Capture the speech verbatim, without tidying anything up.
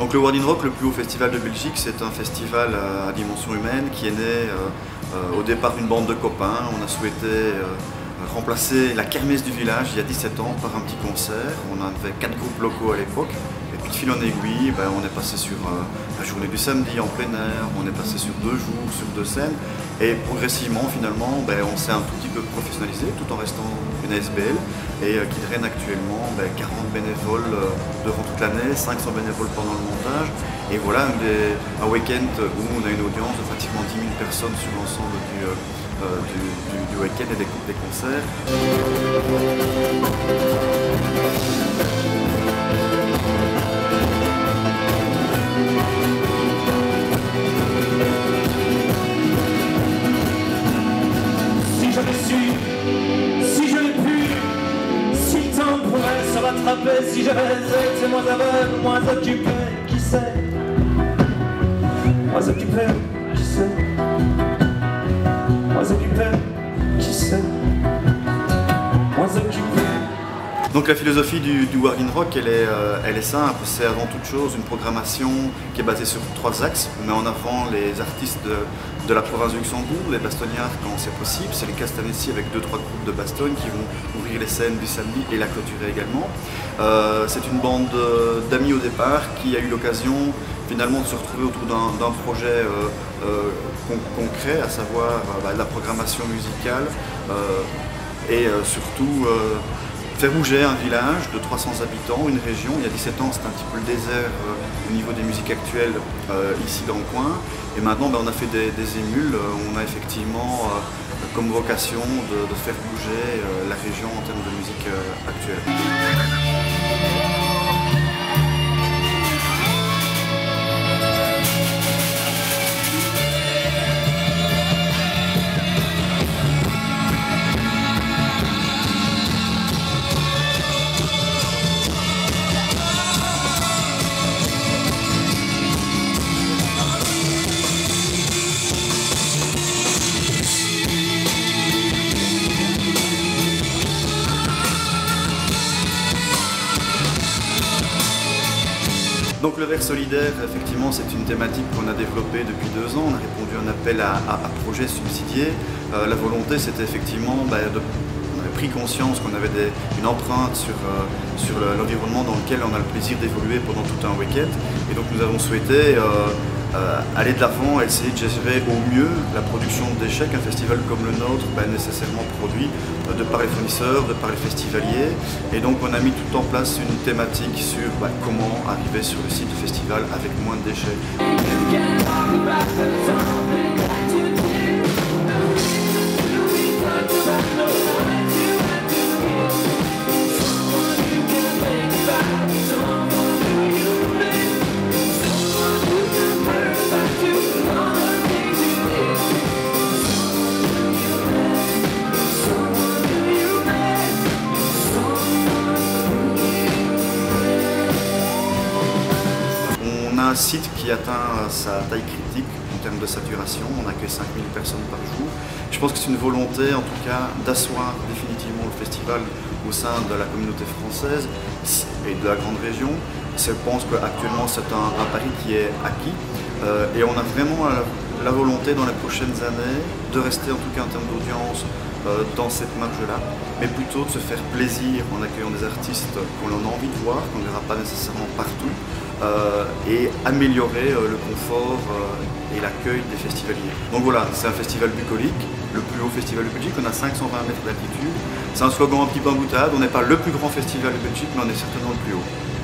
Donc le World in Rock, le plus haut festival de Belgique, c'est un festival à dimension humaine qui est né euh, euh, au départ d'une bande de copains. On a souhaité euh, remplacer la kermesse du village il y a dix-sept ans par un petit concert. On avait quatre groupes locaux à l'époque. Et puis de fil en aiguille, ben, on est passé sur euh, la journée du samedi en plein air, on est passé sur deux jours, sur deux scènes. Et progressivement, finalement, ben, on s'est un tout petit peu professionnalisé tout en restant une A S B L et euh, qui draine actuellement ben, quarante bénévoles euh, durant toute l'année, cinq cents bénévoles pendant le montage. Et voilà un, des, un week-end où on a une audience de pratiquement dix mille personnes sur l'ensemble du, euh, euh, du, du, du week-end et des, des concerts. Si j'avais été moins aveugle, moins occupé, qui sait? Moins occupé, qui sait? Moins occupé, qui sait? Moins occupé. Donc la philosophie du, du World in Rock, elle est, euh, elle est simple, c'est avant toute chose une programmation qui est basée sur trois axes. On met en avant les artistes de, de la province du Luxembourg, les bastonniards quand c'est possible. C'est le cas cette année-ci avec deux trois groupes de Bastogne qui vont ouvrir les scènes du samedi et la clôturer également. Euh, c'est une bande d'amis au départ qui a eu l'occasion finalement de se retrouver autour d'un projet euh, euh, con concret, à savoir euh, bah, la programmation musicale euh, et euh, surtout euh, faire bouger un village de trois cents habitants, une région. Il y a dix-sept ans, c'était un petit peu le désert euh, au niveau des musiques actuelles euh, ici dans le coin. Et maintenant, ben, on a fait des, des émules. On a effectivement euh, comme vocation de, de faire bouger euh, la région en termes de musique euh, actuelle. Donc le verre solidaire, effectivement, c'est une thématique qu'on a développée depuis deux ans. On a répondu à un appel à, à, à projets subsidiés. Euh, la volonté, c'était effectivement, bah, de, on avait pris conscience qu'on avait des, une empreinte sur, euh, sur l'environnement dans lequel on a le plaisir d'évoluer pendant tout un week-end. Et donc nous avons souhaité euh, euh, aller de l'avant, essayer de gérer au mieux la production de déchets qu'un festival comme le nôtre bah, nécessairement produit, euh, de par les fournisseurs, de par les festivaliers. Et donc on a mis tout en place une thématique sur bah, comment arriver sur le site du festival avec moins de déchets. On a un site qui atteint sa taille critique en termes de saturation, on accueille cinq mille personnes par jour. Je pense que c'est une volonté en tout cas d'asseoir définitivement le festival au sein de la communauté française et de la grande région. Je pense qu'actuellement c'est un, un pari qui est acquis euh, et on a vraiment la, la volonté dans les prochaines années de rester en tout cas en termes d'audience euh, dans cette marge-là, mais plutôt de se faire plaisir en accueillant des artistes qu'on a envie de voir, qu'on ne verra pas nécessairement partout. Euh, et améliorer euh, le confort euh, et l'accueil des festivaliers. Donc voilà, c'est un festival bucolique, le plus haut festival de Belgique, on a cinq cent vingt mètres d'altitude. C'est un slogan un petit peu en boutade, on n'est pas le plus grand festival de Belgique, mais on est certainement le plus haut.